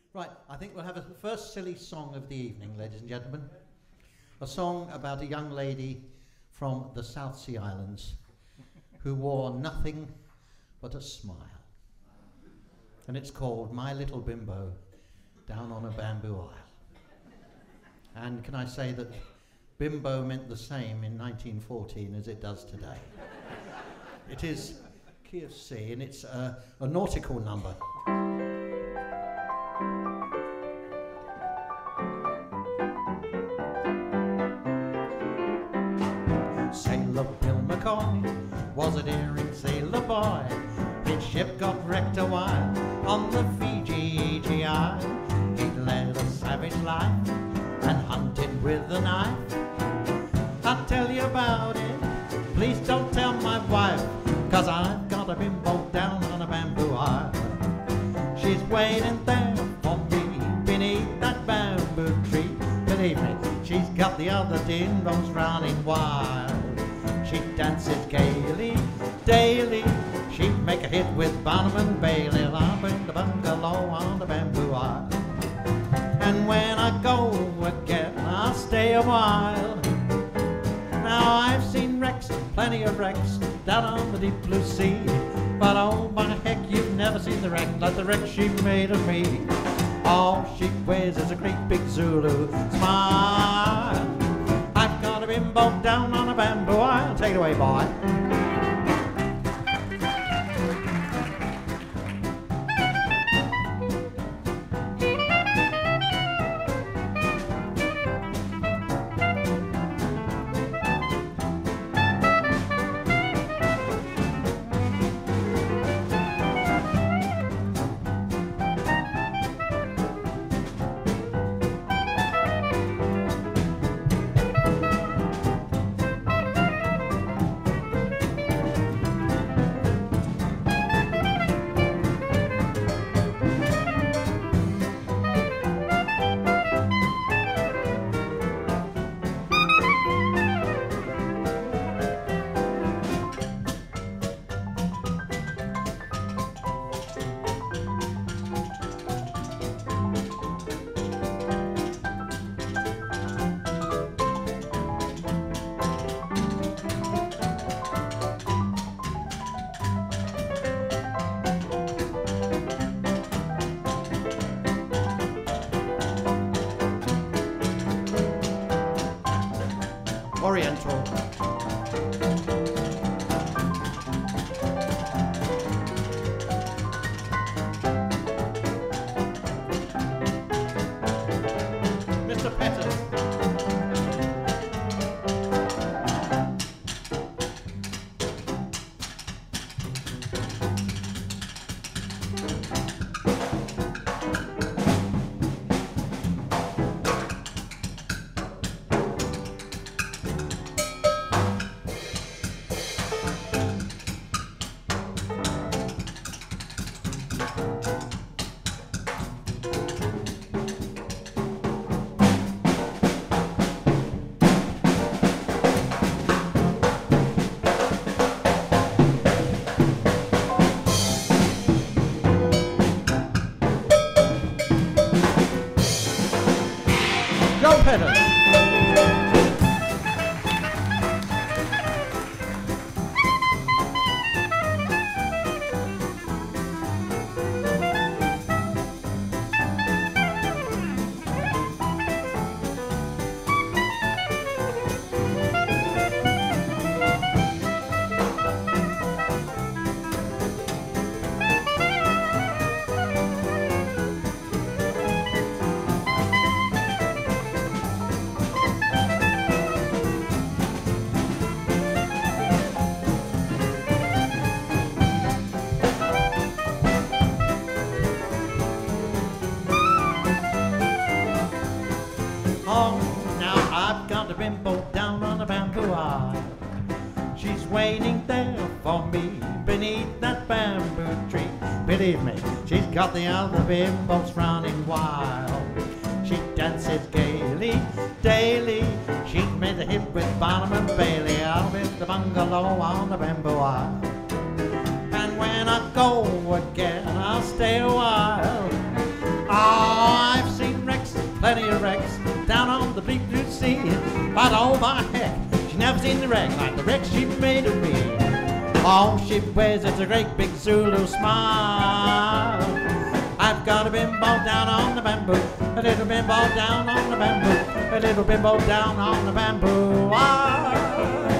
Right, I think we'll have a first silly song of the evening, ladies and gentlemen. A song about a young lady from the South Sea Islands who wore nothing but a smile. And it's called My Little Bimbo Down on a Bamboo Isle. And can I say that Bimbo meant the same in 1914 as it does today. It is key of C, and it's a nautical number. Sailor Bill McCoy was a daring sailor boy. His ship got wrecked a while on the Fiji EGI. He led a savage life and hunted with a knife. I'll tell you about it, please don't tell my wife, 'cause I've got a bimbo down on a bamboo isle. She's waiting there for me beneath that bamboo tree. Believe me, she's got the other dimbos running wild. She dances gaily, daily, she'd make a hit with Barnum and Bailey up in the bungalow on the bamboo isle. And when I go again, I'll stay a while. Now I've seen wrecks, plenty of wrecks, down on the deep blue sea. But oh my heck, you've never seen the wreck like the wreck she made of me. All she wears is a great big Zulu smile. I've got a bimbo down on a bamboo isle. Take it away, boy. Oriental. Mr. Pettis. Bimbo down on a bamboo isle. She's waiting there for me beneath that bamboo tree. Believe me, she's got the other bimbos running wild. She dances gaily, daily, she's made a hit with Barnum and Bailey out in the bungalow on the bamboo isle. And when I go again, I'll stay a while. Oh, a wrecks down on the bleak blue sea. But oh my heck, she never seen the wreck like the wreck she made of me. All she wears is a great big Zulu smile. I've got a bimbo down on the bamboo, a little bimbo down on the bamboo, a little bimbo down on the bamboo. Ah.